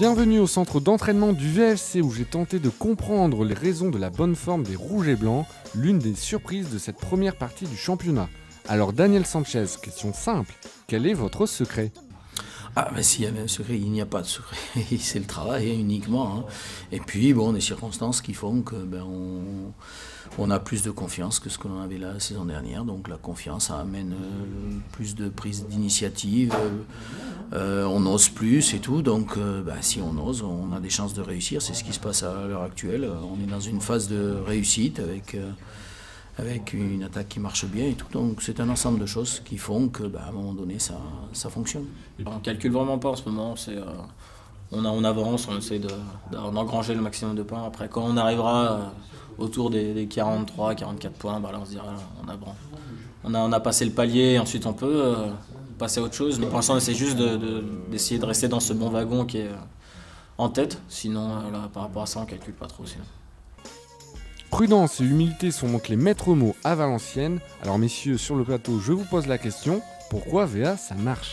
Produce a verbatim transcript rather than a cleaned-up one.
Bienvenue au centre d'entraînement du V F C où j'ai tenté de comprendre les raisons de la bonne forme des Rouges et Blancs, l'une des surprises de cette première partie du championnat. Alors Daniel Sanchez, question simple, quel est votre secret ? Ah ben s'il y avait un secret, il n'y a pas de secret, c'est le travail hein, uniquement. Hein. Et puis bon, des circonstances qui font que ben, on, on a plus de confiance que ce que l'on avait la saison dernière. Donc la confiance ça amène euh, plus de prise d'initiative, euh, on ose plus et tout. Donc euh, ben, si on ose, on a des chances de réussir. C'est ce qui se passe à l'heure actuelle. On est dans une phase de réussite avec... Euh, avec une attaque qui marche bien et tout. Donc c'est un ensemble de choses qui font que bah, à un moment donné ça, ça fonctionne. On ne calcule vraiment pas en ce moment, c'est, euh, on, a, on avance, on essaie de, d'engranger le maximum de points. Après quand on arrivera euh, autour des, des quarante-trois quarante-quatre points, bah, là on se dira on a, bon, on, a, on a passé le palier, ensuite on peut euh, passer à autre chose. Mais pour l'instant on essaie juste de, de, d'essayer de rester dans ce bon wagon qui est euh, en tête, sinon euh, là, par rapport à ça on ne calcule pas trop. Sinon. Prudence et humilité sont donc les maîtres mots à Valenciennes. Alors messieurs, sur le plateau, je vous pose la question, pourquoi V A ça marche ?